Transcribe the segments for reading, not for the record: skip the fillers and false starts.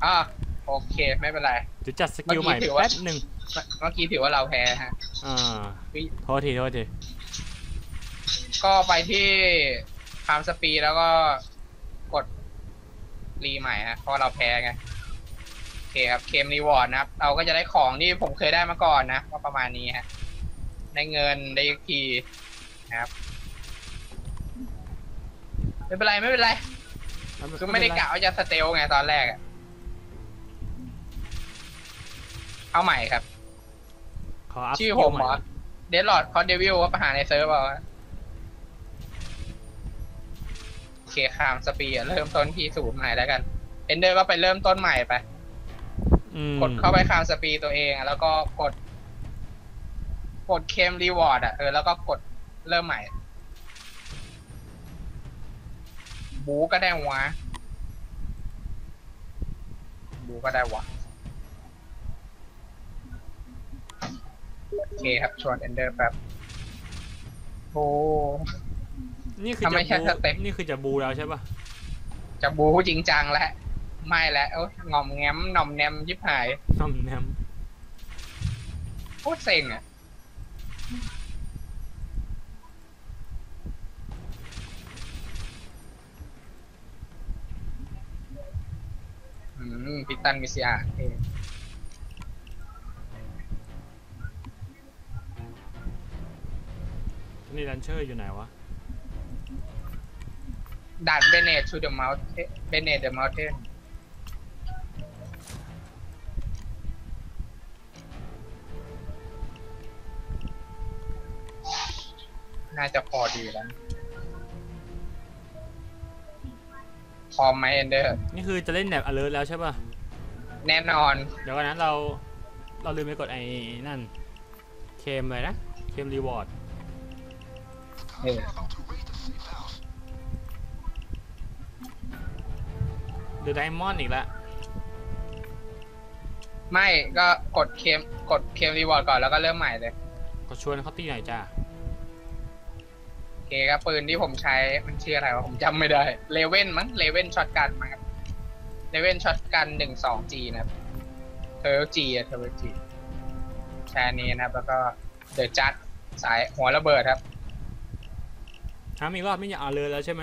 อ่าโอเคไม่เป็นไรจะจัดสกิลใหม่แป๊บหนึ่งเมื่อกี้ถือว่าเราแพ้ฮะโทษทีก็ไปที่ฟาร์มสปีแล้วก็กดรีใหม่ฮะเพราะเราแพ้ไงโอเคครับเคมรีวอร์ดนะครับเราก็จะได้ของที่ผมเคยได้มาก่อนนะก็ประมาณนี้ฮะได้เงินได้คีย์นะครับไม่เป็นไรคือไม่ได้กะว่าจะสเตลไงตอนแรกเอาใหม่ครับชื่อผมเหรอเดดลอร์ดคอร์เดวิลว่าประหารในเซิร์ฟเอาโอเคคามสปีเริ่มต้นที่ศูนย์ใหม่แล้วกันเอนเดอร์ก็ไปเริ่มต้นใหม่ไปกดเข้าไปคามสปีตัวเองแล้วก็กดเคมรีวอร์ดแล้วก็กดเริ่มใหม่บูก็ได้วะโอเคครับชวนเอนเดอร์แบบโอ้นี่คือจะบูแล้วใช่ป่ะจะบูจริงจังแล้วไม่แล้วงอมแง้มนอมแนมยิบหายนอมแนมโคตรเซ็งพิตันมิเซียนี่ดันเชอร์อยู่ไหนวะด่านเบเนตทูเดอะเมลต์เบเนตเดอะเมลเทนน่าจะพอดีแล้วพร้อมไหมเอนเดอร์นี่คือจะเล่นแบบ alert แล้วใช่ป่ะแน่นอนเดี๋ยวกันนั้นเราลืมไปกดไอ้นั่นเคมเลยนะเคมรีวอร์ดหรือไดมอนด์อีกแล้วไม่ก็กดเคมรีวอร์ดก่อนแล้วก็เริ่มใหม่เลยก็ชวนเขาตีหน่อยจ้าโอเคครับปืนที่ผมใช้มันชื่ออะไรวะผมจำไม่ได้เลเว่นมั้งเลเว่นช็อตกันมั้งครับเลเว่นช็อตกัน12G นะครับเทอร์จีแชร์นี้นะครับแล้วก็เดอะจัดสายหัวระเบิดครับถามอีกรอบนี่จะเอาเลยแล้วใช่ไหม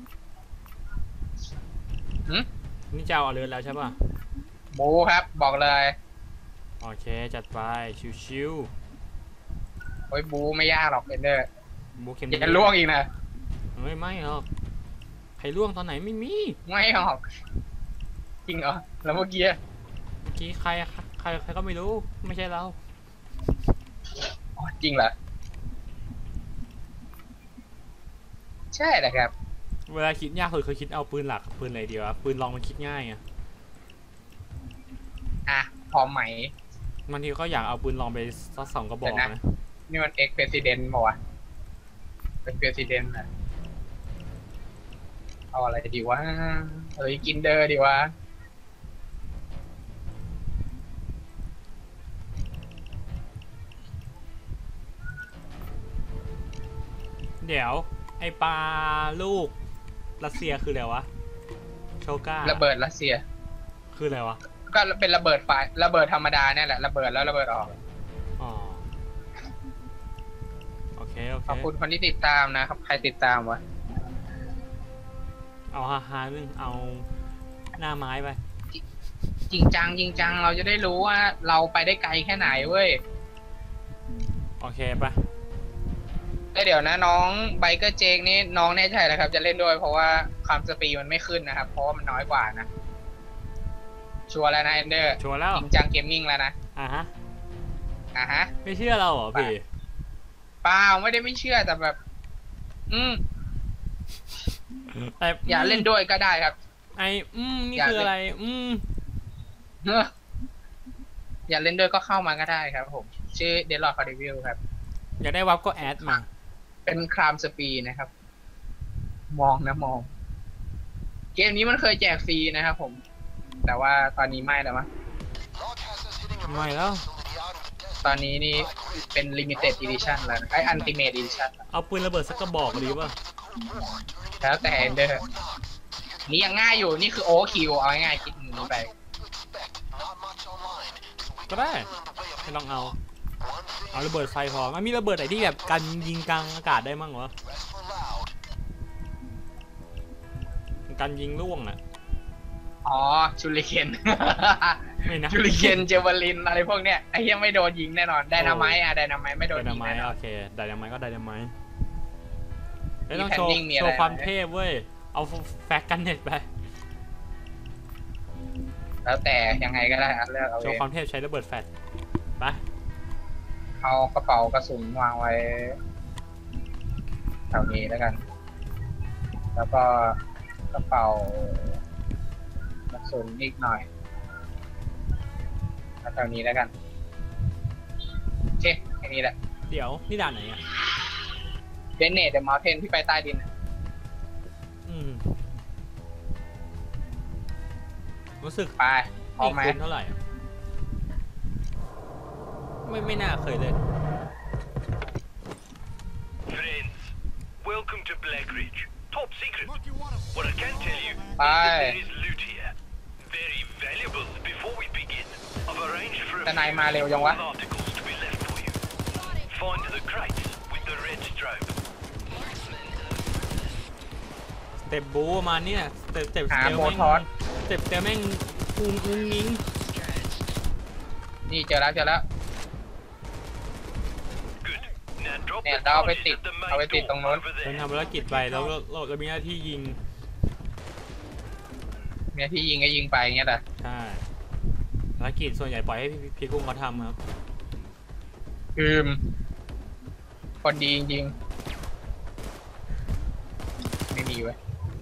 นี่จะเอาเลยแล้วใช่ป่ะบูครับบอกเลยโอเคจัดไปชิวโอ้ยบูไม่ยากหรอกเอนเดอร์บูเข็มจะล่วงอีกนะไม่หรอกใครล่วงตอนไหนไม่มีไม่หรอกจริงเหรอแล้วเมื่อกี้ใครก็ไม่รู้ไม่ใช่เราจริงเหรอใช่แหละครับเวลาคิดยากเคยคิดเอาปืนหลักปืนอะไรดีวะปืนลองมันคิดง่ายพร้อมไหมบางทีก็อยากเอาปืนลองไปสัก2 กระบอกนะนี่มันเอ็กเพรสิเดนต์ป่าวะเป็นเพรสิเดนต์นะเอาอะไรดีวะกินเดอร์ดีวะเดี๋ยวไอปลาลูกรัสเซียคืออะไรวะโชก้าระเบิดรัสเซียคืออะไรวะก็เป็นระเบิดไฟระเบิดธรรมดาเนี่ยแหละระเบิดแล้วระเบิดออกโอเคขอบคุณคนที่ติดตามนะครับใครติดตามวะเอาฮาเรื่องเอาหน้าไม้ไปจริงจังเราจะได้รู้ว่าเราไปได้ไกลแค่ไหนเว้ยโอเคปะเดี๋ยวนะน้องไบเกอร์เจกนี่น้องแน่ใจนะครับจะเล่นด้วยเพราะว่าความสปีดมันไม่ขึ้นนะครับเพราะว่ามันน้อยกว่านะชัวร์แล้วนะเอนเดอร์ชัวร์แล้วจริงจังเกมมิ่งแล้วนะฮะไม่เชื่อเราเหรอพี่เปล่าไม่ได้ไม่เชื่อแต่แบบอย่าเล่นด้วยก็ได้ครับนี่คืออะไรอย่าเล่นด้วยก็เข้ามาก็ได้ครับผมชื่อเดลลอร์ดคาร์ดิวิลครับอยากได้วับก็แอดมาเป็นครามสปีนะครับมองเกมนี้มันเคยแจกฟรีนะครับผมแต่ว่าตอนนี้ไม่แล้วมั้งไม่แล้วตอนนี้นี่เป็น limited edition แล้วไอ้ ultimate edition เอาปืนระเบิดสักกระบอกดีป่ะแล้วแต่เดอร์นี่ยังง่ายอยู่นี่คือโอคิวเอาง่ายๆคิดนี้ไปก็ได้ไม่ต้องเอาระเบิดไฟพอมันมีระเบิดไหนที่แบบกันยิงกลางอากาศได้มั่งวะกันยิงล่วงอ่ะอ๋อชูริเคนไม่นะชูริเคนเจวลินอะไรพวกเนี้ยไอ้ยังไม่โดนยิงแน่นอนไดนาไมต์อะไดนาไมต์ไม่โดนไดนายิงไมแน่ต์นอนโอเคไดนาไมต์ก็ไดนาไมต์ไม่ต้องมีแผ่โชนว์ดิ้งมีอะไรโชว์ความเทพเว้ยเอาแฟกกันเน็ตไปแล้วแต่ยังไงก็ได้อะเลือกเอาโชเอว์งความเทพใช้ระเบิดแฟลชไปเอากระเป๋ากระสุนวางไว้แถวนี้แล้วกัน แล้วก็กระเป๋ากระสุนอีกหน่อยแล้วแถวนี้แล้วกันโอเคแค่นี้แหละเดี๋ยวนี่ด่านไหนอ่ะเดนเนตเดอะมาวเทนที่ไปใต้ดินอะรู้สึกไปพร้อมไหมคืนเท่าไหร่อะไม่น่าเคยเล่น Friends, welcome to Black Ridge. Top secret. What I can tell you is Bye. that there is loot here. Very valuable. Before we begin, I've arranged for a แต่นาย few มาเร็วจังวะ small articles to be left for you. Find the crates with the red strobe. สเต็ปบูประมาณเนี้ยสเต็ปหาแม่งโบทอสสเต็ปแม่งอุ้งงิ้งนี่เจอแล้ว Good. Now drop เนี่ย the เราเอาไป charges ติด at the เอาไป main ติดตรง door นู้น over เรา there. ทำภารกิจไปแล้วเรามีหน้าที่ยิงเนี่ยที่ยิงก็ยิงไปอย่างเงี้ยแหละใช่ภารกิจส่วนใหญ่ปล่อยให้พี่กุ้งเขาทำครับคนดีจริงๆไม่มีเว้ย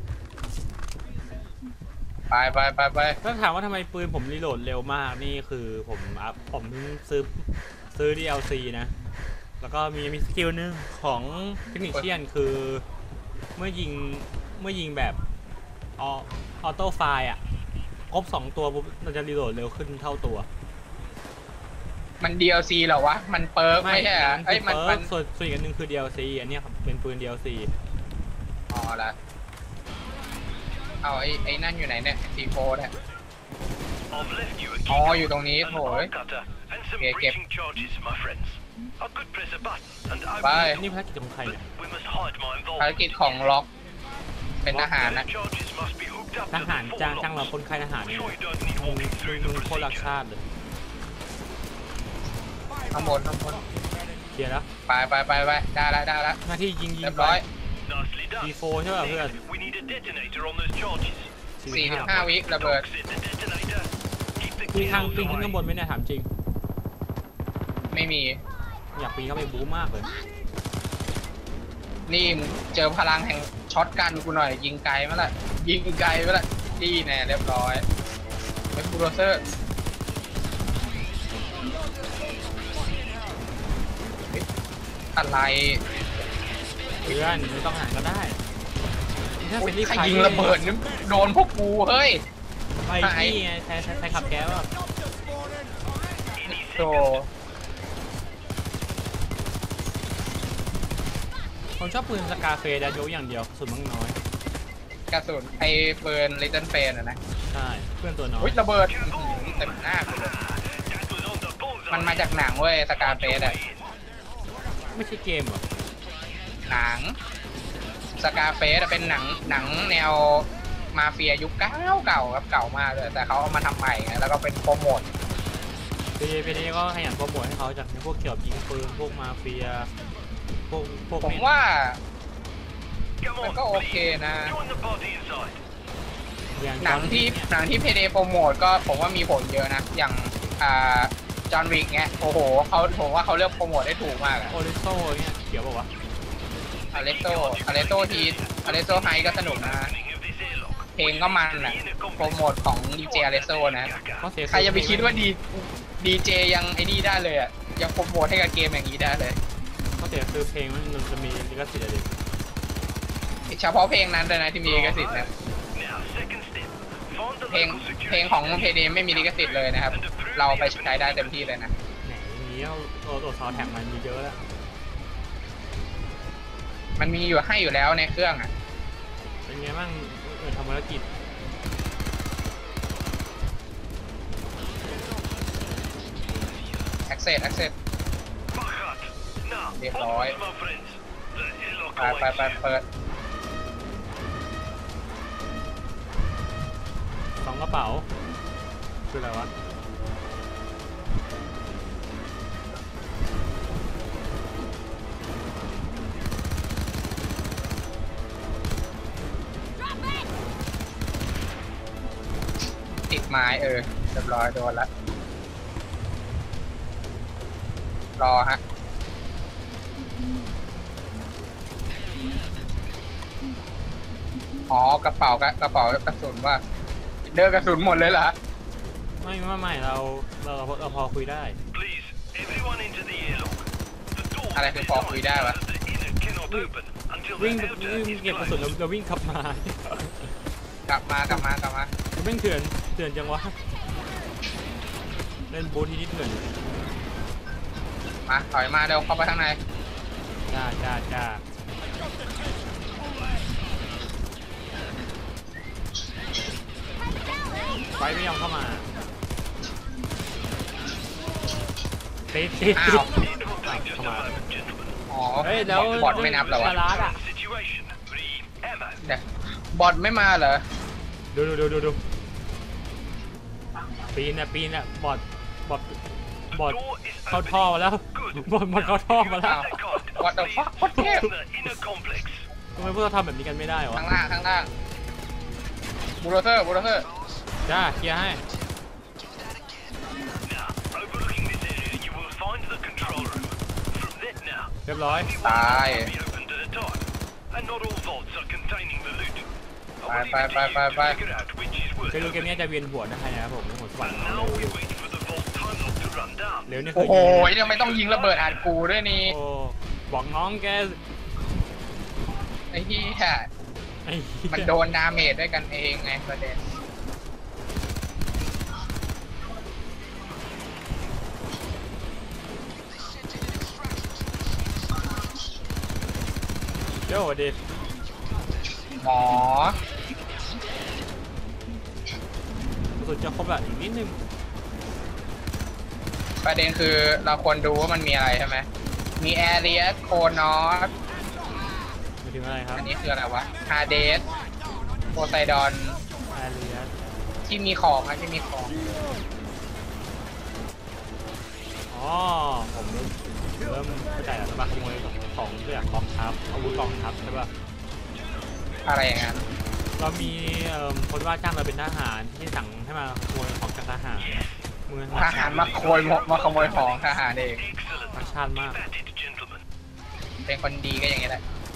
ไปถ้าถามว่าทำไมปืนผมรีโหลดเร็วมากนี่คือผมเพิ่งซื้อ DLC นะ แล้วก็มีสกิลหนึงของเทคนิคเชียนคือเมื่อยิงแบบออโต้ไฟอ่ะครบ2ตัวปุ๊บเราจะรีโหลดเร็วขึ้นเท่าตัวมัน DLC เหรอวะ มันเปิร์กไม่ใช่เหรอมัเอ้ยนมันเปิร์กส่วนอีกอันหนึงคือ DLC อันเนี้ยครับเป็นปืน DLC อ๋อละเอาไอ้นั่นอยู่ไหนเนี่ยC4เนี่ย I've left you a อ๋อ key อยู่ตรงนี้ an โถย arc cutter, and some Okay, okay. breaching charges, my friends. I could press a button and open Bye. the นี่ door, ภารกิจของใคร but เนี่ย we must hide my ภาร involvement. กิจของล็อก เป็นทหาร The นะ charges must be hooked up ท to หาร the จ้าง four เรา locks. คนค่ายทหาร I'm เนี่ย sure you don't need มึง walking through the โคตรรัก procedure. ชาติเลยข้างบนเคลียร์แล้วไปได้แล้วหน้าที่ยิงเรียบไปร้อย Nicely done. D4 ใช่ป่ะเพื่อน Next, we need a detonator on those charges. 45 วิระเบิด Set the detonator. Keep the มีทาง kilos ปีนขึ้น away. ข้างบนไหมเนี่ยถามจริงไม่มีอยากปีนเข้าไปบู๊มากเลยนี่มึงเจอพลังแห่งช็อตกันกูหน่อย ยิงไกลมาละยิงไกลมาละดีแน่เรียบร้อยเป็นบูลโดเซอร์อะไรเพื่อนไม่ต้องหาก็ได้ถ้าเป็นรีบใครยิงระเบิดนี่โดนพวกกูเฮ้ยไปที่ไงใช้ขับแก๊สแบบโธ่ผมชอบปืนสกาเฟดโยอย่างเดียวสุดมั่งน้อยกระสุนไอ้เบิร์นลิตเติ้ลเฟนอะนะใช่เพื่อนตัวน้อยอุ้ยระเบิดอื้อหือเต็มหน้ากูเลย That was on the bullseye. มันมาจากหนังเว้ยสกาเฟสอะไม่ใช่เกมเหรอหนังสกาเฟสเป็นหนังแนวมาเฟียยุคเก่าครับเก่ามากเลยแต่เขาเอามาทำใหม่ไงแล้วก็เป็นโปรโมทพีดีก็ขยันโปรโมทให้เขาจากพวกเกี่ยวกับยิงปืนพวกมาเฟียพวกผมเนี่ยว่า Come มัน on, ก็โอเค please. นะ Join the party inside. อย่างหนังที่เพเดโปรโมทก็ผมว่ามีผลเยอะนะ อย่างจอห์นวิกเงี้ยโอ้โหผมว่าเขาเลือกโปรโมทได้ถูกมากอะโอริโซเนี่ยเกี่ยวป่าวะอเลโตทีอเลโซไฮก็สนุกนะ Opening of this airlock. เพลงก็มันอ่ะโปรโมทของดีเจอเลโซนะก็เสียใครจะไปคิดว่าดีเจยังไอ้นี่ได้เลยอ่ะยังโปรโมทให้กับเกมอย่างนี้ได้เลยก็เสียคือเพลงมันจะมีลิขสิทธิ์อะไรเฉพาะเพลงนั้นเลยนะที่มีลิขสิทธิ์นะ Now, second step. Find the เพลง local security เพลงของเพ station เดไม่มีลิขสิทธิ์เลยนะครับ เราไปใช้ได้เต็มที่เลยนะไหนอย่างนี้ตัวซาวแท็กมันมีเยอะแล้วมันมีอยู่ให้อยู่แล้วในเครื่องอ่ะเป็นไงบ้างทำภารกิจ access access Fakat. Now, Yes, onwards, alright. my friends. The airlock ไป awaits you. เปิด 2กระเป๋าคืออะไรวะติดไม้เรียบร้อยโดนละรอฮะอ๋อกระเป๋ากระสุนว่าเดินกระสุนหมดเลยเหรอไม่เราพอคุยได้ Please, everyone into the airlock. The door อะไรคือพอคุยได้วะ at the inner cannot open until the วิ่ง outer is เก็บกระสุน closed. แล้ววิ่งขับมากลับมากลับมาแม่งเถื่อนจังวะเล่นบูธที่นี่เถื่อนมาถอยมาเร็วเข้าไปข้างในจ้าไฟไม่ยอมเข้ามาติดอ้าว It will take just a moment, gentlemen. อ๋อเฮ้ยแล้วบอทไม่นับเหรอวะชาลาดอ่ะ Situation. Breathe. Ammo. เดี๋ยวบอทไม่มาเหรอดูปีนอ่ะบอด The door is เข้า opening. ท่อมาแล้ว Good. บอดเข้าท่อมาแล้ว Take card. What the Please, fuck? What the hell? the inner complex. ทำไมพวกเราทำแบบนี้กันไม่ได้วะข้างล่างบูลโดเซอร์จ้าเคลียร์ให้ Now, overlooking this area, you will find the control room. From there now, เรียบร้อย only one ตาย vault will be opened at a time, and not all vaults are containing the loot. I will leave it to you to Bye. figure out which is worth เคยดูเกม opening. นี้จะเวียนหัวนะคะนะครับผมหัวสว่าง And now we wait for the vault time lock to run down. เร็วนี่คืโอ้อโหยังไม่ต้องยิงระเบิดอัดกูด้วยนี่โอ้บอกน้องแกไอ้ที่ไอ้เหี้ยมันโดนดาเมจด้วยกันเองไงประเด็นโย่ดิหมอสุดจะครบละอีกนิดนึงประเด็นคือเราควรดูว่ามันมีอะไรใช่ไหมมีแอเรียสโคนอสไม่ถึงอะไรครับอันนี้คืออะไรวะฮาเดสโพไซดอนแอเรียสที่มีของอะที่มีของอ๋อผมเริ่มเข้าใจแล้วใช่ปะขโมยของเรื่องกองทัพอาวุธกองทัพใช่ปะอะไรอย่างนั้นเรามีคนว่าจ้างเราเป็นทหารที่สั่งให้มาขโมยของจากทหารมือทหารมาขโมยของทหารเอง Excellent. รักชาติมาก Keep at it, gentlemen. เป็นคนดีก็อย่างนี้แหละ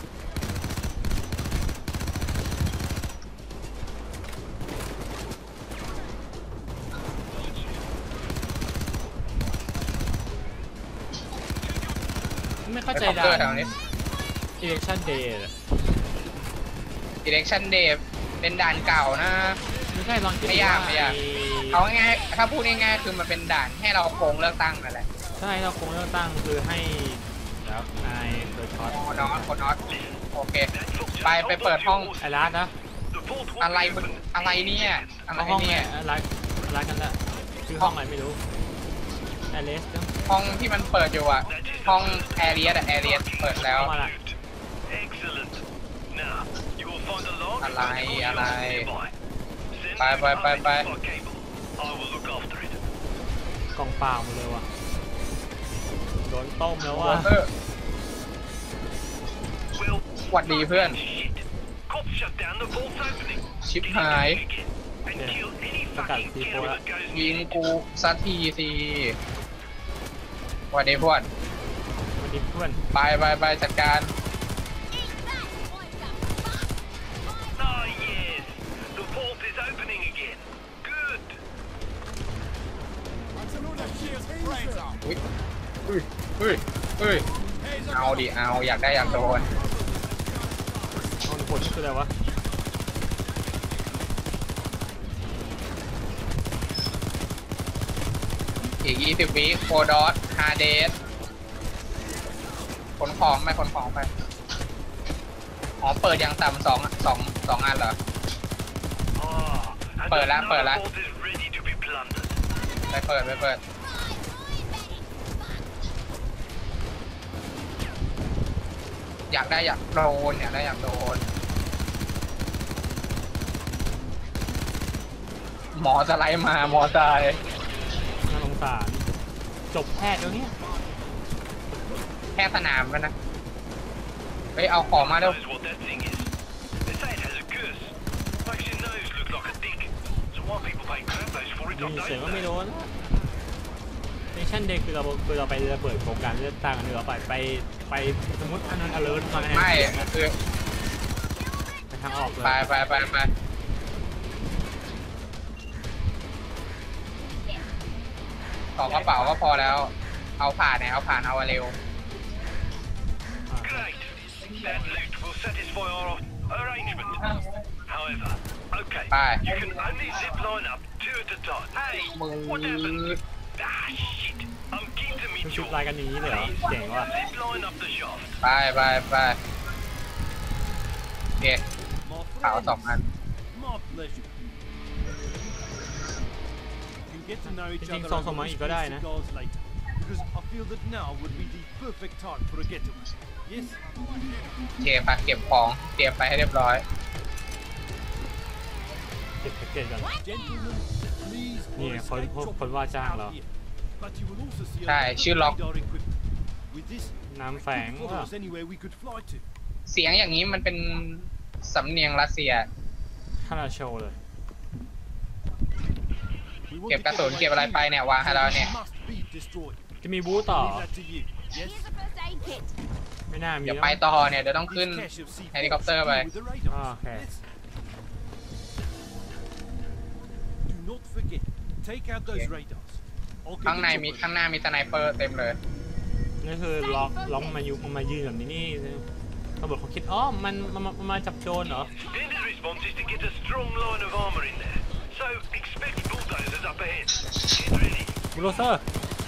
ไม่เข้าใจไปด่าคอปเตอร์แถวนี้ election day เหรอ Election Day เป็นด่านเก่านะไม่ใช่ลองคิดไม่ยากว่ไม่ยากไอ้เอาง่ายๆถ้าพูดง่ายๆคือมันเป็นด่านให้เราโกงเลือกตั้งนั่นแหละใช่เราคงเลือกตั้งคือให้แล้วนายโดยช็อตคนน็อตโอเค That's for just ไปเปิดห้องไอ้ร้านนะ The vault will อะไร be มัน open. อะไรเนี่ยอะไรเอาห้องเนี่เนี่ย ยร้านกันละชื่อห้องอะไรไม่รู้แอเลสห้องที่มันเปิดอยู่อะห้องแอเรียสเปิดแล้วเข้ามาละ Excellent. Now, you will find a log Alay, and a courtyard alay. nearby. Send Bye, me bye, bye, coordinates bye. by cable. I will look after it. กล่องเปล่าหมดเลยว่ะโดนต้มแล้วว่ะ Well, หวัดดีเพื่อน shit. Cops shut down the vault's opening. ชิบ Get it หาย going again. And kill any fucking killer that goes ยิ near ง it. กูสักทีสิหวัดดีพวดสวัสดีเพื่อนไปจัดการ Ah, yes. The vault is opening again. Good. อุ้ยเอาดิเอาอยากได้อยากโดนห้องผลคืออะไรวะอีก20 วิโคดอสฮาเดสขนของไปอ๋อเปิดยังต่ำสองอันเหรอ Ah, and ปิดละ another เปิดละ vault is ready to be plundered. ไปเปิดอยากได้อยากโดนอยากได้อยากโดนหมอสไลด์มาหมอตายน่าสงสารจบแพทย์แล้วเนี่ยแค่สนามกันนะเฮ้ยเอาของมาเร็ว Knows what that thing is. They say it has a curse. Makes your nose look like a dick. So why people pay crabos for it, I มีเสียง don't ก็ไม่ know. โดนเนชั่นเดย์คือเราไประเบิดโครงการเลือกตั้งหรือเราไปสมมติอันนั้น alert มาเนี่ยไม่คือไปทางออกเลยไปต่อกระเป๋าก็พอแล้ว เอาผ่านเนี่ยเอาผ่านเอาเร็ว Great. That loot will satisfy our arrangement. However, okay, Bye. you can only zip line up 2 at a time. Hey, มือ what happened? Ah, shit. I'm keen to คือ meet ชุ you. ดลายกันอย่างนี้เลยเหรอเจ๋งว่ะ Zip line up the shaft. ไปโอเคเป๋า2 อัน My pleasure. You can get to know each จริง other ๆส่ง over มาอีกก็ whiskey ได้นะ cigars later, because I feel that now would be the perfect time for a getaway. Yes? โอเคไปเก็บของเตรียมไปให้เรียบร้อยเก็บแพ็กเกจก่อน Gentlemen, please นี่ will คน escape คนว่าจ้าง out เรา here. But you will also see a ใช่ lot of ชื่อล็อก radar equipment. With this, น้ำแฝง follow ว่า us anywhere we could fly to. เสียงอย่างนี้มันเป็นสำเนียงรัสเซียถ้าเราโชว์เลย We want เก็บ to กระสุน away เก็บอะไรไปเนี่ยวางให้แล้วเนี่ย must be destroyed. จะมีบูธต่อ Leave that to you. Yes? Here's a first aid kit. ไม่น่ามีเดี๋ยวแล้วไปต่อเนี่ยเดี๋ยวต้องขึ้น This cache of C4 helicopter is by. with the radars. Ah, okay. Yes. Do not forget, take out those Okay. radars. I'll get ข้างใน the มี chopper. ข้างหน้ามีสไนเปอร์เต็มเลยนี่คือล็อกมายืนแบบนี้นี่ตำรวจเขาคิดอ๋อมันมาจับโจรเหรอ Standard response is to get a strong line of armor in there. So expect bulldozers up ahead. Get ready. บูลโดเซอร์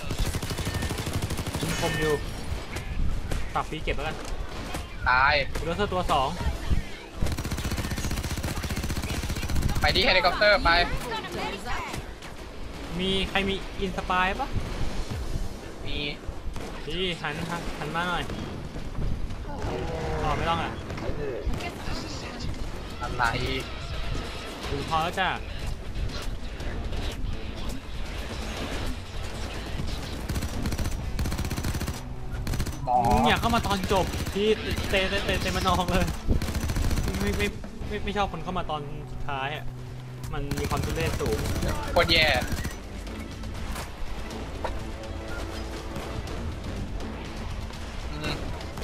ยิงคมอยู่ฝากฟรีเก็บแล้วกันตายบูลโดเซอร์ตัวสองไปที่เฮลิคอปเตอร์ไปมีใครมีอินสปายปะมีพี่หันมาหน่อยอ๋อไม่ต้องอ่ะอะไรดูพอแล้วจ้ะหมอมึงอยากเข้ามาตอนจบที่เตมานองเลยไม่ชอบคนเข้ามาตอนสุดท้ายอ่ะมันมีความทุเรศสูงโคตรแย่อืม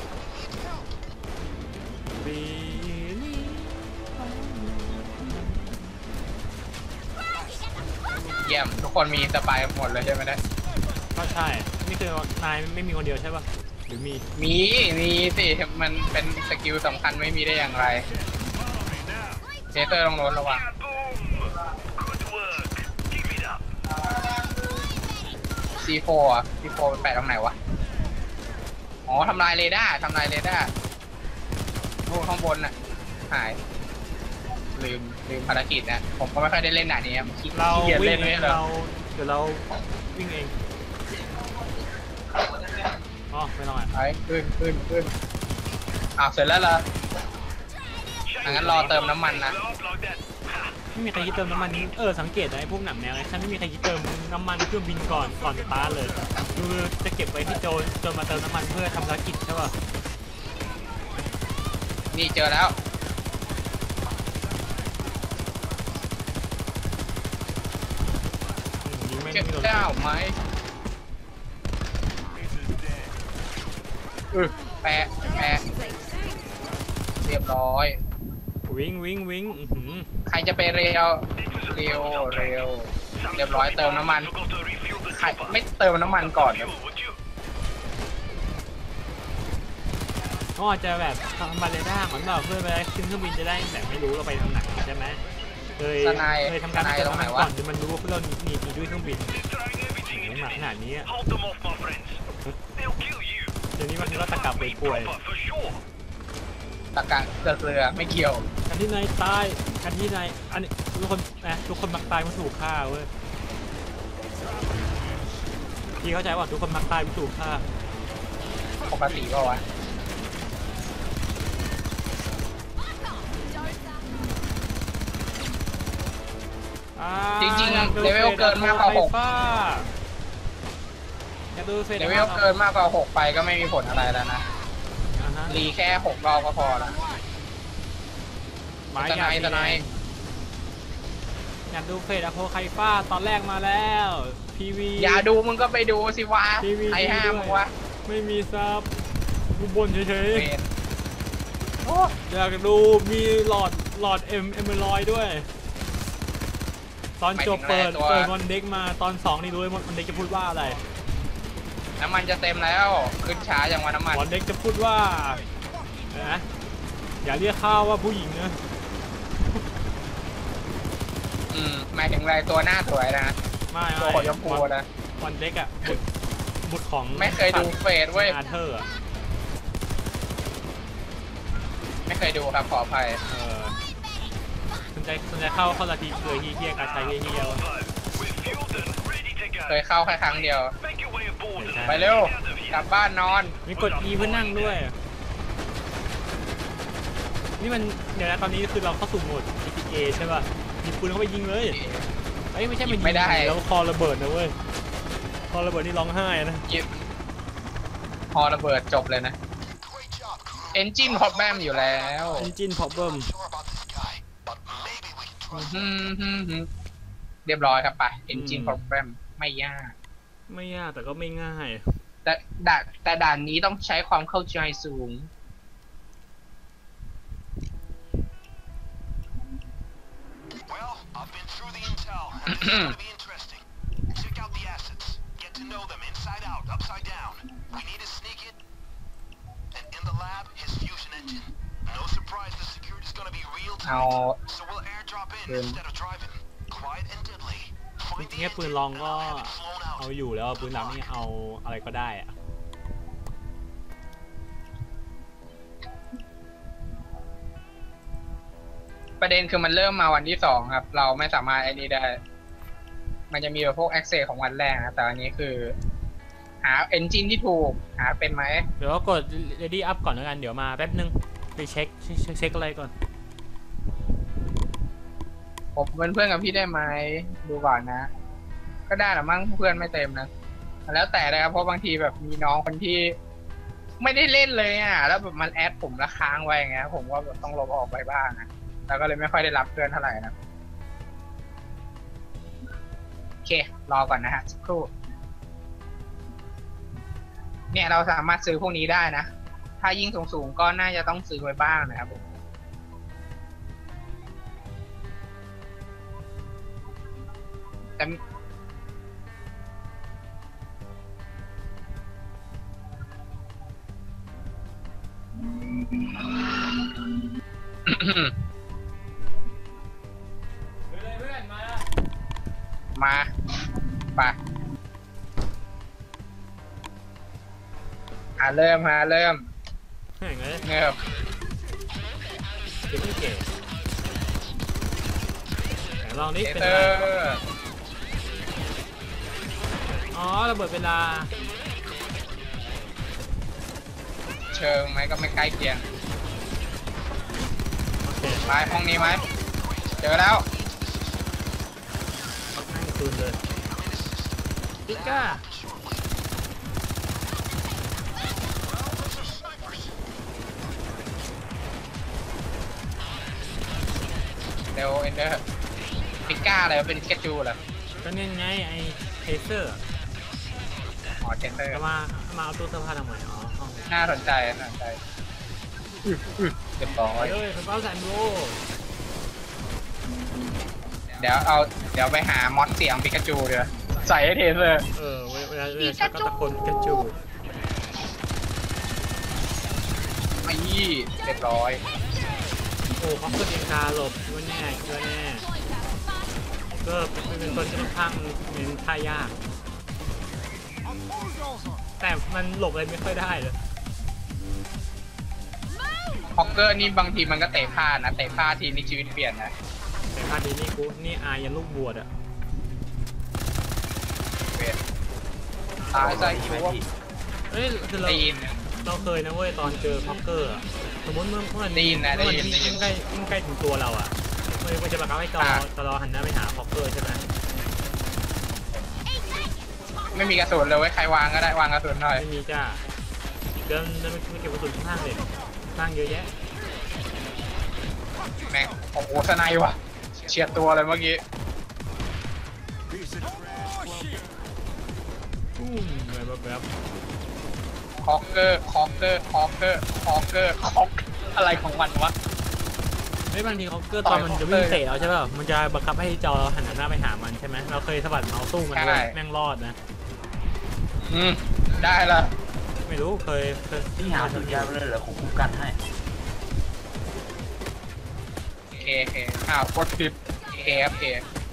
เยี่ยมทุกคนมีสปายหมดเลยใช่ไหมเนี่ยก็ใช่นี่คือนายไม่มีคนเดียวใช่ปะหรือมีมีสิมันเป็นสกิลสำคัญไม่มีได้อย่างไรเจเตอร์ต้องลดระวัง Boom! Good work. Keep it up. C4 อ่ะ C4 ไปแปะตรงไหนวะ อ๋อทำลายเรดาร์นู่นข้างบนน่ะ หาย ลืมภารกิจนะผมก็ไม่ค่อยได้เล่นด่านนี้ขี้เราเกียจวิ่เล่งนเอไม่งเลยเดี๋ยวเราวิ่งเองอ๋อไม่ต้องอ่ะไปขึ้นอ้าวเสร็จแล้วเหรอ งั้นรอเติมน้ำมันนะ Like that. ไม่มีใครคิดเติมน้ำมันนี้สังเกตนะไอ้พวกหนังแนวไอ้ฉันไม่มีใครคิดเติมน้ำมันเครื่องบินก่อนสตาร์ทเลยคือจะเก็บไว้ที่โจนมาเติมน้ำมันเพื่อทำภารกิจใช่ป่ะนี่เจอแล้วยิงไม่เจ็บโดนเจ้าไหมแปะเรียบร้อยวิ่งอื้อหือใครจะไปเร็ว เรียบร้อยเติมน้ำมัน Forgot to refuel the ใคร chopper. ไม่เติมน้ำมันก่อน Fuel, would you? เขาอาจจะแบบทำบาเลด้าเหมือนแบบเพื่อไปขึ้นเครื่องบินจะได้แบบไม่รู้เราไปทางไหนใช่ไหมเคยทำการเติมน้ำมันก่อนจนมันรู้ว่าเราหนีด้วยเครื่องบิน Throwing everything ห into นัก me. ขนาดนี้ Hold them off, my friends. They'll kill you. เดี๋ยวนี้มันก็ตะกลับไปป่วย Proper for sure. ตะกังเกลือไม่เกี่ยวการที่นายตายการที่นายอันนี้ทุกคนมักตายเพราะถูกฆ่าเว้ยพี่เข้าใจว่าทุกคนมักตายเพราะถูกฆ่าปกติเปล่าวะจริงๆอยากดูเลเวลเกินมากกว่าหกไฟฟ้อยากดูเฟสเลเวลเกินมากกว่า6ไปก็ไม่มีผลอะไรแล้วนะอ่าฮะรีแค่6 รอบก็พอละหมายสอไนยากด์สไนด์อยากดูเฟสอโพไคฟ้าตอนแรกมาแล้วพีวีอย่าดูมึงก็ไปดูสิวะทีวีไอ้ห้าด้วยมึงวะไม่มีซับดูบนเฉยเวนๆอยากดูมีหลอดเอมเบรอยด้วย ตอนจบเปิดวันเด็กมาตอน2นี่รู้เลยวันเด็กจะพูดว่าอะไรน้ำมันจะเต็มแล้วขึ้นช้าอย่างวันน้ำมันวันเด็กจะพูดว่านะอย่าเรียกข้าว่าผู้หญิงนะหมายถึงอะไรตัวหน้าสวยนะไม่ตัวขนยมพูนะวันเด็กอะบุตรของไม่เคยดูเฟสเว้ยอาเธอร์อะไม่เคยดูครับขออภัยสนใจเข้าละทีเลยเฮียการใช้เฮีย We're fueled and ready to เค go. ยเข้าแค่ครั้งเดียว Make your way aboard and ไปเร็ว get out of กลับ here. บ้านนอนมีกด E เพื่อนั่งด้วย นี่มันเดี๋ยวนะตอนนี้คือเราเข้าสู่โหมด GTA ใช่ป่ะมีปืนเข้าไปยิงเลยเอ้ยไม่ใช่มันยิงไม่ได้แล้วคอระเบิดนะเว้ยคอระเบิดนี่ร้องไห้นะยิบพอระเบิดจบเลยนะ เอนจินพอแบมอยู่แล้ว Engine Problem เรียบร้อยครับไปเอนจินพอแบมไม่ยากไม่ยากแต่ก็ไม่ง่ายแต่ด่านนี้ต้องใช้ความเข้าใจสูง Well, I've been through the intel, and this is going to be interesting. Check out the assets. Get to know them inside out, upside down. We need to sneak it. And in the lab, his fusion engine. No surprise the security's going to be real เอา time. So we'll airdrop in instead of driving. Quiet and deadly. จ Find ริง the ๆปืน engine ลอง and ก็ I'll have it flown เอา out. อยู่แล้วปืนหลังนี่เอาอะไรก็ได้อะประเด็นคือมันเริ่มมาวันที่2ครับ เราไม่สามารถไอ้นี้ได้ มันจะมีแบบพวก access ของวันแรกนะแต่อันนี้คือ หาเอนจินที่ถูก หาเป็นไหมเดี๋ยวกด ready up ก่อนแล้วกันเดี๋ยวมาแป๊บนึงไปเช็คอะไรก่อนผมเป็นเพื่อนกับพี่ได้ไหมดูก่อนนะ ก็ได้หรือมั้งเพื่อนไม่เต็มนะแล้วแต่เลยครับเพราะบางทีแบบมีน้องคนที่ไม่ได้เล่นเลยอ่ะแล้วแบบมันแอดผมแล้วค้างไว้อย่างเงี้ยผมว่าแบบต้องลบออกไปบ้างนะแล้วก็เลยไม่ค่อยได้รับเพื่อนเท่าไหร่นะโอเครอก่อนนะฮะสักครู่เนี่ยเราสามารถซื้อพวกนี้ได้นะถ้ายิ่งสูงๆก็น่าจะต้องซื้อไว้บ้างนะครับผมแต่ มาไปเริ่มแม่งเลยเงิบเก็บไม่เก๋ไหนลองนี่เอเป็นเตอะอไรร์อ๋อระเบิดเวลาเชิงไหมก็ไม่ใกล้เคียงโอเคไปห้องนี้ไหมเจอแล้วนั่งคืนเลยปิก้าเร็วเอนเดอร์ปิก้าอะไรวะเป็นสเกจูเหรอก็เนี่ยไงไอ้เทเซอร์อ๋อเทเตอร์จะมาเอาตู้เสื้อผ้าทำไมอ๋อห้องน่าสนใจเรียบร้อยเฮ้ยเป็นเป้าแซนโบเดี๋ยวไปหามอดเสียงปิกาจูเดี๋ยวใส่ให้เทเซอร์เวลาชักก็ตะโกนปิกาจูไม่ยี่เรียบร้อยโอ้เขาเกิดเองกาหลบคิดว่าแน่ก็เป็นคนที่ค่อนข้างเน้นท่ายาก แต่มันหลบอะไรไม่ค่อยได้เลยฮอกเกอร์นี่บางทีมันก็เตะพลาดนะเตะพลาดทีนี่ชีวิตเปลี่ยนนะแต่คราวนี้นี่อายันลูกบวชอะเปลี่ยนตายใจคิดว่าเฮ้ยคือเราได้ยินเคยนะเว้ยตอนเจอพ็อกเกอร์อะสมมติเมื่อได้ยินนะได้ยินยิ่งใกล้ถึงตัวเราอะมันจะบังคับให้จอหันหน้าไปหาฮอกเกอร์ใช่ไหมไม่มีกระสุนเลยเว้ยใครวางก็ได้วางกระสุนหน่อยไม่มีจ้าเดินไปเก็บกระสุนข้างเลยข้างเยอะแยะแม่งโอ้โหสไนด์ว่ะเฉียดตัวเลยเมื่อกี้แบบคอกเกอร์อะไรของมันวะไม่บางทีฮอกเกอร์ตอนมันจะวิ่งเตะเราใช่ป่ะมันจะบังคับให้จอเราหันหน้าไปหามันใช่ไหมเราเคยสะบัดเมาส์สู้มันด้วยแม่งรอดนะได้ละไม่รู้เคยที่หาสัญญาณเลยเหรอผมคุ้มกันให้เคอ้าวกดผิดเคครับเค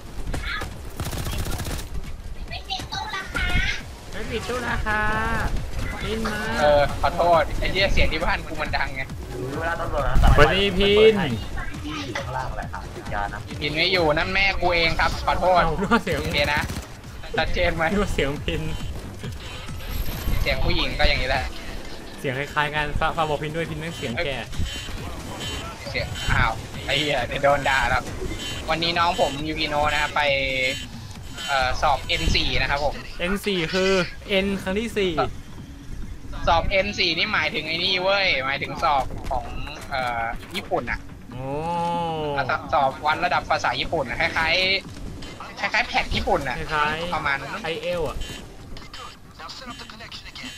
ไม่ปิดตู้ราคาพินมาขอโทษไอ้เหี้ยเสียงที่บ้านกูมันดังไงเวลาตำรวจนะวันนี้พินที่อยู่ข้างล่างอะไรครับสัญญาณนะพินไม่อยู่นั่นแม่กูเองครับขอโทษเอาด้วยเสียงโอเคนะชัดเจนไหมด้วยเสียงพินเสียงผู้หญิงก็อย่างนี้แหละเสียงคล้ายๆกันฝากบอกพินด้วยพินนั่งเสียงแก่เสียงอ้าวไอ้เหี้ยเดี๋ยวโดนด่าครับวันนี้น้องผมยูกิโนะนะครับไปสอบ N4 นะครับผม N4 คือ N ครั้งที่สอบ N4 นี่หมายถึงไอ้นี่เว้ยหมายถึงสอบของญี่ปุ่นอ่ะ 4โอ้สอบวันระดับภาษาญี่ปุ่นอะคล้ายๆแพทญี่ปุ่นอ่ะคล้ายประมาณนั้นๆ IL อ่ะ Now set up the connection again.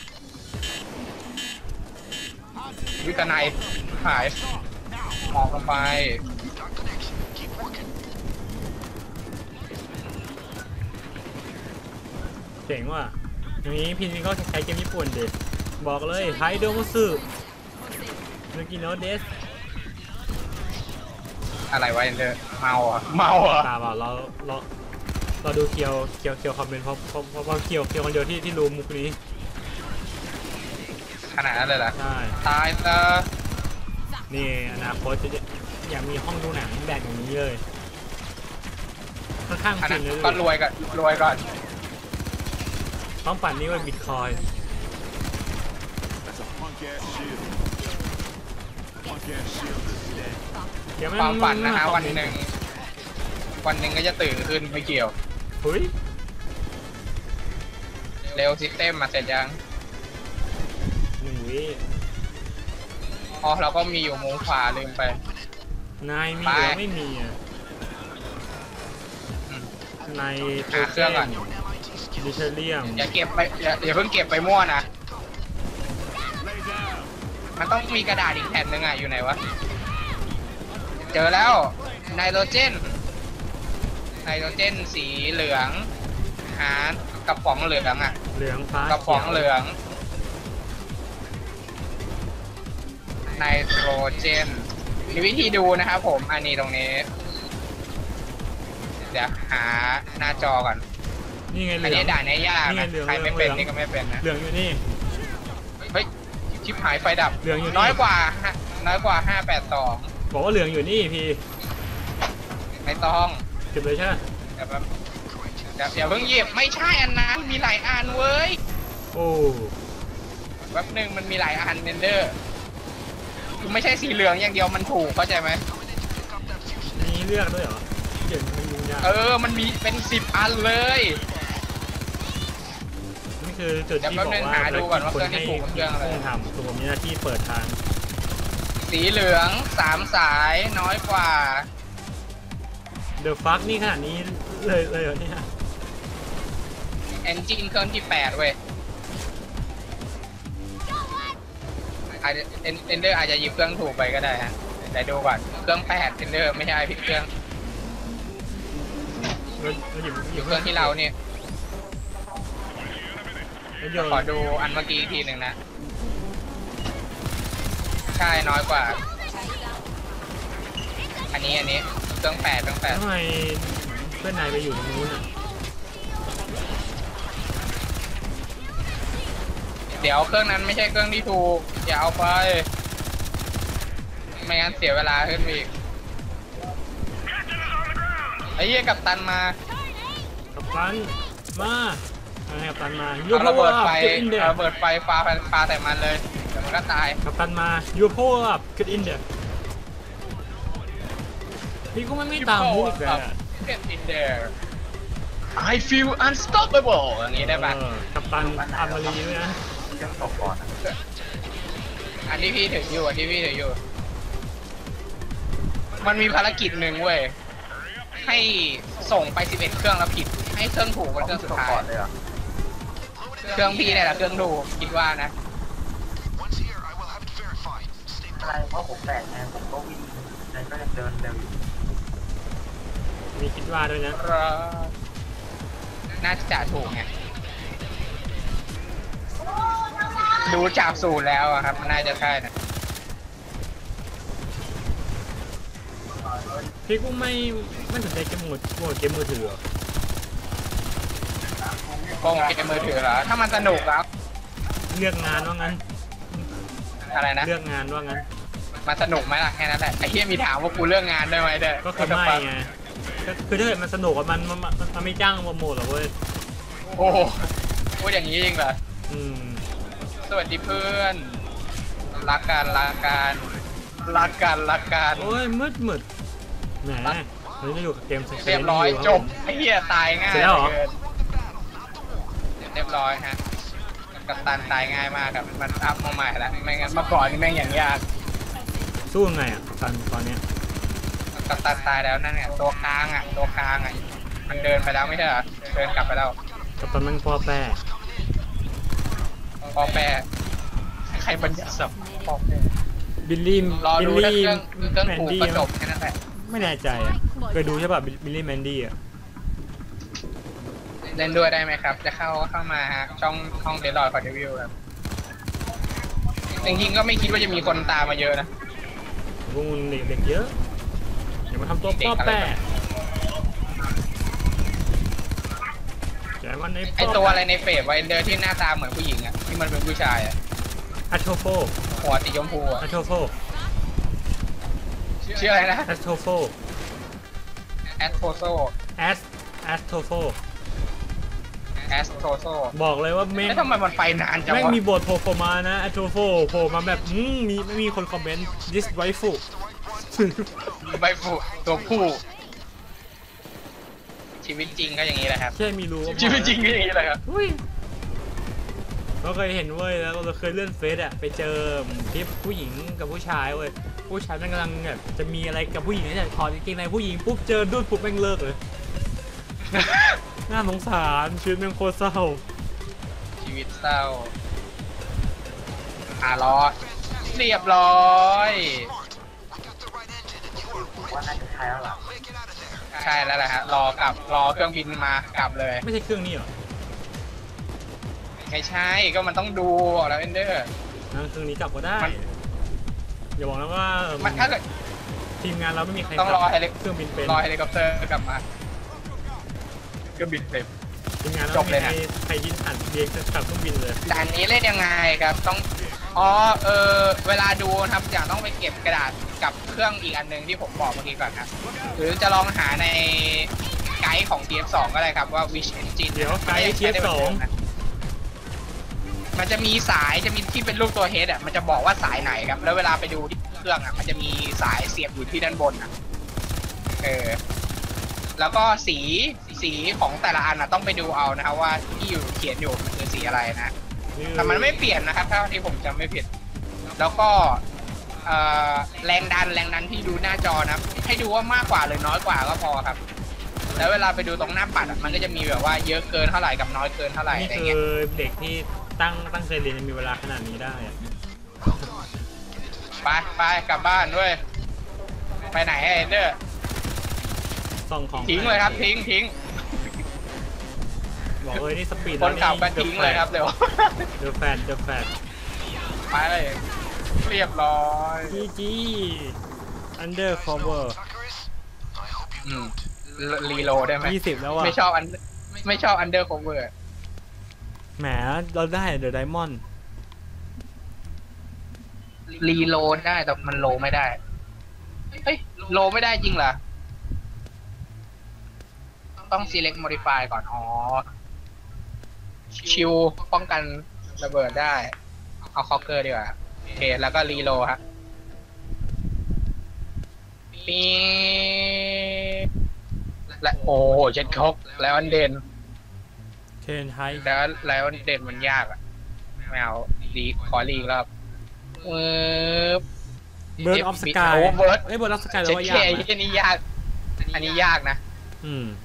วิตาไนหายมองลงไป Got connection. Keep working. เจ๋งว่ะอย่างนี้พินก็ใช้เกมญี่ปุ่นดิบอกเลยไฮโดมุสึนุกิโนเดสอะไรวะเดอร์เมาอ่ะตาเปล่าเราดูเคียวคอมเมนต์เพราะเคียวคนเดียวที่รู้มุกนี้ขนาดนั้นเลยเหรอใช่ตายซะนี่อนาคตจะอยากมีห้องดูหนังแบบอย่างนี้เลยค่อนข้างขนาฟิดนเลยก็รวยก่อนต้องปั่นนี่ว่าบิตคอย That's a punk ass shield. Punk ass shield is dead. ความฝันนะฮะวันหนึ่งก็จะตื่นขึ้นไม่เกี่ยวเฮ้ยเร็วซิสเต็มมาเสร็จยัง 1 วิอ๋อเราก็มีอยู่มุมขวาลืมไปนายมีหรือไม่มีอ่ะอืมนายหาเครื่องก่อนดิเทเรียมอย่าเก็บไปอย่าเพิ่งเก็บไปมั่วนะ มันต้องมีกระดาษอีกแผ่นหนึ่งอ่ะอยู่ไหนวะ เจอแล้วไนโตรเจนสีเหลืองหากระป๋องเหลืองอ่ะเหลืองฟ้ากระป๋องเหลืองไนโตรเจนมีวิธีดูนะครับผมอันนี้ตรงนี้ เดี๋ยวหาหน้าจอก่อนนี่ไงเหอันลือนี้งด่านนี้ยากนี่ไงนะเหลืองใครไม่เป็นเหลืองนี่ก็ไม่เป็นนะเหลืองอยู่นี่เฮ้ยชิปหายไฟดับเหลืองอยู่นี่น้อยกว่า582 บอกว่าเหลืองอยู่นี่พี่ไม่ต้องเก็บเลยใช่ไหมเดี๋ยวแป๊บอย่าเพิ่งหยิบไม่ใช่อันนั้นมีหลายอันเว้ยโอ้แป๊บหนึงมันมีหลายอันเนนเดอร์คือไม่ใช่สีเหลืองอย่างเดียวมันถูกเข้าใจไหมมีเลือกด้วยเหรอเขียนมันยุ่งยากมันมีเป็น10 อันเลยนี่คือจุดที่บอกว่าเดี๋ยวแป๊บนึงหาดูก่อนว่าเครื่องที่ถูกกับเครื่องอะไรทำตัวผมมีหน้าที่เปิดทางสีเหลือง3 สายน้อยกว่าเดอะฟักนี่ขนาดนี้เลยเหรอเนี่ยเอนจินเครื่องที่8เว้ยอาจจะเอนเดอร์อาจจะหยิบเครื่องถูกไปก็ได้ฮะแต่ดูก่อนเครื่อง8เอนเดอร์ไม่ใช่ผิดเครื่องเราหยิบอยู่เครื่องที่เราเนี่ยแล้วโยนขอดูอันเมื่อกี้อีกทีหนึ่งนะ ใช่น้อยกว่า อันนี้เครื่อง8 ทำไมเพื่อนนายไปอยู่ตรงนู้นอ่ะเดี๋ยวเครื่องนั้นไม่ใช่เครื่องที่ถูกอย่าเอาไป ไม่งั้นเสียเวลาขึ้นไปอีกไอ้เหี้ยกัปตันมากับตันมาให้กับตันมาเอาระเบิดไฟอินเดียเอาระเบิดไฟปาใส่มันเลยเดี๋ยวมันก็ตายกับตันมายูโพอัพขึ้นอินเดียพี่ก็ไม่ตามมุกอีกเลยอะ Get in there I feel unstoppable อย่างนี้ได้ปะกัปตันอามารีด้วยนะยังตกก่อนอะอันที่พี่ถืออยู่อันที่พี่ถืออยู่ มันมีภารกิจหนึ่งเว้ย ให้ส่งไป 11 เครื่องแล้วผิด ให้เครื่องถูกเป็นเครื่องสุดตกท้ายก่อนเลยเหรอ่ะเครื่องพี่เนี่ยแหละเครื่องถูกคิดว่านะ Once here, I will have it verified. Stay อะไรเพราะผมแตกไงผมก็วิ่งแล้วก็ยังเดินเร็วอยู่มีคิดว่าด้วยนะน่าจะถูกไง ดูจากสูตรแล้วอะครับมันน่าจะใช่นะพี่ก็ไม่สนใจเกมโหมดเกมมือถือเหรอโกงเกมมือถือเหรอ ถ้ามันสนุกแล้วเลือกงานว่างั้นอะไรนะเลือกงานว่างั้นมันสนุกไหมล่ะแค่นั้นแหละไอ้เหี้ยมีถามว่ากูเลือกงานได้ไหมเด้อก็คือไม่ไงคือถ้าเกิดมันสนุกอะมันไม่จ้างโปรโมทหรอกเว้ยโอ้โหพูดอย่างนี้จริงเหรออืมสวัสดีเพื่อน รักกันรักกันรักกันรักกันโอ้ยมืดแหมเราจะอยู่กับเกมเรียบร้อยจบไอ้เหี้ยตายง่ายเสร็จแล้วเหรอเกินเรียบร้อยฮะกัปตันตายง่ายมากครับมันอัพมาใหม่แล้วไม่งั้นเมื่อก่อนนี่แม่งอย่างยากสู้ยังไงอ่ะตอนเนี้ยกัปตันตายแล้วนั่นเนี่ยตัวค้างอ่ะตัวค้างอ่ะมันเดินไปแล้วไม่ใช่เหรอเดินกลับไปแล้วกับตอนนั่งพ่อแป้พอแปรใครบัญญัติศัพท์พอแปรบิลลี่รอบิลดูถ้าลี่เครื่องแมนถูกดี้ก็จบแค่นั้นแหละไม่แน่ใจอ่ะเคยดูใช่ป่ะบิลลี่แมนดี้อ่ะเล่นด้วยได้ไหมครับ จะเข้ามาฮะช่องห้องเดลลอยคอร์ดวิวครับจริงๆก็ไม่คิดว่าจะมีคนตามมาเยอะนะพวกมึงเด็กๆเยอะอย่ามาทำตัวพ่อแป้แต่มันไอตัวอะไรในเฟซไวเดอร์ที่หน้าตาเหมือนผู้หญิงอ่ะที่มันเป็นผู้ชายอ่ะอัตโทโฟหัวสีชมพูอ่ะอัตโทโฟชื่ออะไรนะอัตโทโฟแอสโทโซอัตโทโฟแอสโทโซบอกเลยว่าแม่งแล้วทำไมมันไปนานจังแม่งวะมีบทโผล่มานะอัตโทโฟโผล่มาแบบไม่มีคนคอมเมนต์ this waifu ใบฟูตัวผู้ชีวิตจริงก็อย่างนี้แหละครับแค่มีรู้ก็พอชีวิตจริงก็อย่างนี้แหละครับอุ้ยเราเคยเห็นเว้ยแล้วเราเคยเลื่อนเฟซอะไปเจอคลิปผู้หญิงกับผู้ชายเว้ยผู้ชายมันกำลังแบบจะมีอะไรกับผู้หญิงเนี่ยถอดกางเกงในผู้หญิงปุ๊บเจอดูดปุ๊บแม่งเลิกเลย น่าสงสารชีวิตแม่งโคตรเศร้าชีวิตเศร้า รอเรียบร้อยว่าน่าจะใช่แล้วล่ะใช่แล้วแหละฮะรอเครื่องบินมากลับเลยไม่ใช่เครื่องนี้หรอไม่ใช่ก็มันต้องดูแล้วเอนเดอร์นั่งเครื่องนี้กลับก็ได้มันอย่าบอกนะว่ามันถ้าเกิดทีมงานเราไม่มีใครต้องรอขับเครื่องบินเป็นรอเฮลิคอปเตอร์กลับมาเครื่องบินเต็มทีมงานเราจบเลไม่ยมีนะใครยินหันเบียร์ขับเครื่องบินเลยด่านนี้เล่นยังไงครับต้องเวลาดูนะครับอย่างต้องไปเก็บกระดาษกับเครื่องอีกอันหนึงที่ผมบอกเมื่อกี้ก่อนครับหรือจะลองหาในไกด์ของ TF2 ก็ได้ครับว่า Which Engine เดี๋ยวไกด์ TF2 มันจะมีสายจะมีที่เป็นรูปตัวเฮดอ่ะมันจะบอกว่าสายไหนครับแล้วเวลาไปดูที่เครื่องอ่ะมันจะมีสายเสียบอยู่ที่ด้านบนอ่ะแล้วก็สีของแต่ละอันอ่ะต้องไปดูเอานะครับว่าที่อยู่เขียนอยู่มันคือสีอะไรนะแต่มันไม่เปลี่ยนนะครับถ้าที่ผมจำไม่ผิดแล้วก็แรงดันที่ดูหน้าจอนะให้ดูว่ามากกว่าหรือน้อยกว่าก็พอครับแล้วเวลาไปดูตรงหน้าปัดอ่ะมันก็จะมีแบบว่าเยอะเกินเท่าไหร่กับน้อยเกินเท่าไหร่นี่อะไรคืเงี้ยอเด็กที่ตั้งใจเรียนมีเวลาขนาดนี้ได้อะไปกลับบ้านด้วยไปไหนไอ้เด้อส่องของทิ้งเลยครับทิ้งบอกเลยนี่สปีดคนขับก็ทิ้งเลยครับเดี๋ยวเดอะแฟดไปเลยเรียบร้อย GG undercover Tucker is? I hope you อืมรีโหลดได้ไหม 20แล้วอ่ะไม่ชอบอันเดอร์โคเวอร์แหมเราได้เดอะไดมอนด์รีโหลดได้แต่มันโหลไม่ได้เฮ้ยโหลไม่ได้จริงเหรอต้อง select modify ก่อนอ๋อชิวป้องกันระเบิดได้เอาคอกเกอร์ดีกว่าโอเคแล้วก็รีโหลดฮะปีดและโอ้โหเจ็ดคกแล้วอันเด่นเคนไทยแล้วอันเด่นมันยากอ่ะไม่เอาดีขอลีกแล้วเบิร์ดเบิร์ดออฟสกายโอ้เบิร์ดเอ้ยเบิร์ดออฟสกายแล้เจ็วดว่าเคยากไหมอันนี้ยาก อันนี้ยากนะอืม